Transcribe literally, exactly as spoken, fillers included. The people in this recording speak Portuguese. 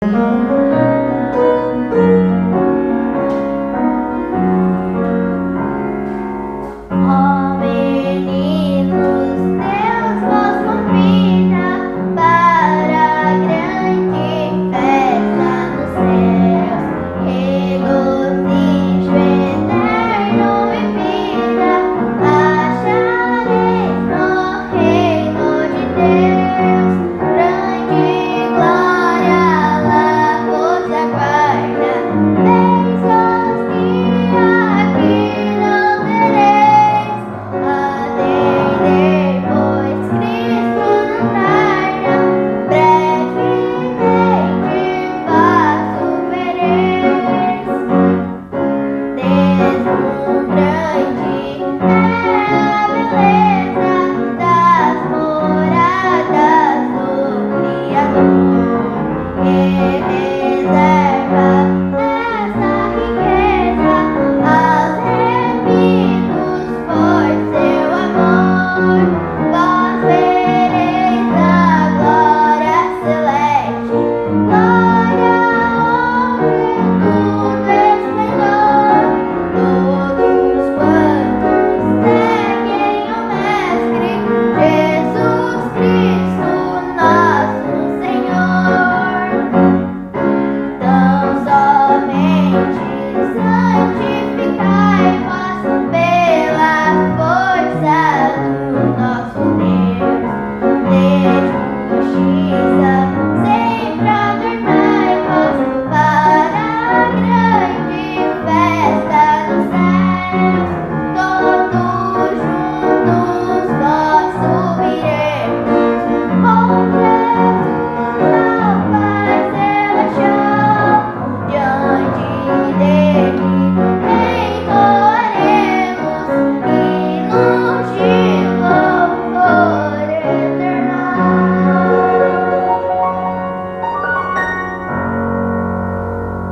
Ó meninos, Deus vos convida para a grande festa nos céus. Regozijo eterno e vida achareis no reino de Deus. Grande glória lá vos aguarda, bênçãos que aqui não tereis. Atendei, pois Cristo não tarda, brevemente faço vereis. Deslumbrante é a beleza das moradas do Criador.